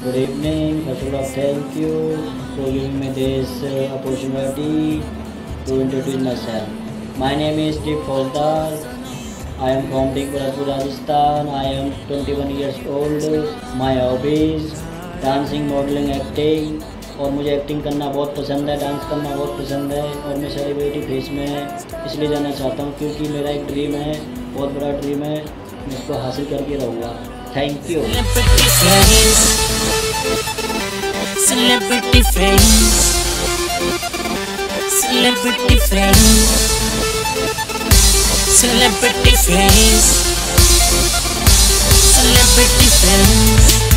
Good evening. First of all, thank you for giving me this opportunity to introduce myself. My name is Deep Fauzdar. I am from Bhimrajpur, Rajasthan. I am 21 years old. My hobbies dancing, modelling, acting. और मुझे acting करना बहुत पसंद है, dance करना बहुत पसंद है। और मैं सेलिब्रिटी फेस में इसलिए जाना चाहता हूँ क्योंकि मेरा एक ड्रीम है, बहुत बड़ा ड्रीम है। मैं इसको हासिल करके रहूँगा। Thank you. Celebrity face, celebrity face, celebrity face, celebrity face.